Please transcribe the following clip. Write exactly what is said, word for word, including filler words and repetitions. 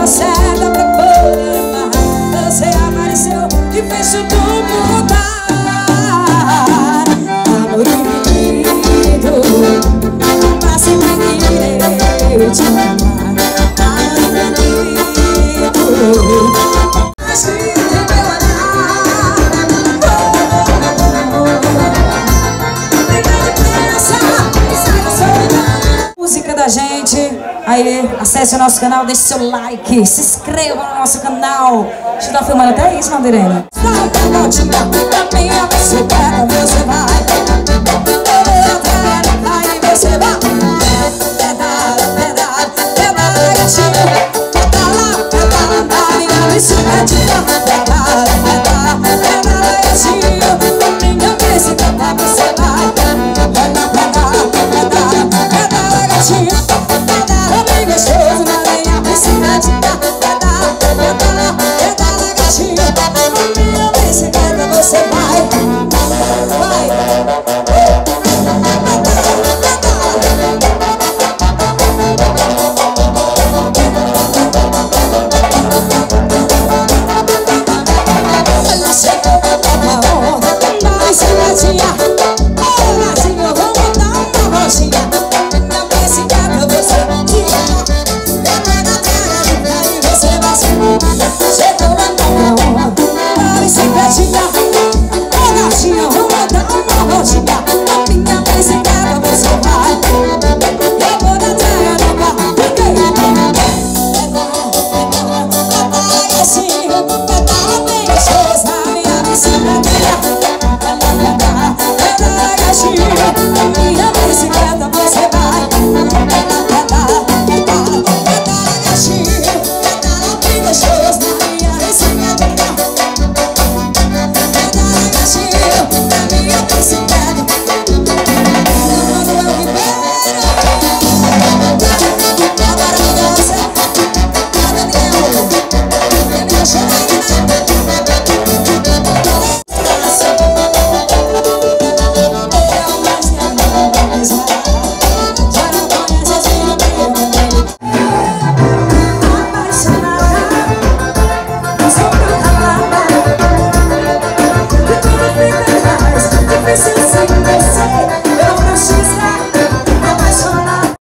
estava certa pra poder amar. Você apareceu e fez tudo mudar. Amor infinito, pra sempre irei te amar. Amor infinito, assim tem meu olhar. Música da gente. Aí, acesse o nosso canal, deixe seu like, se inscreva no nosso canal. A gente tá filmando até isso, Madeirene. Aí você vai, pedala, pedala, pedala, gatinho. Pedala, pedala, pedala, em cima de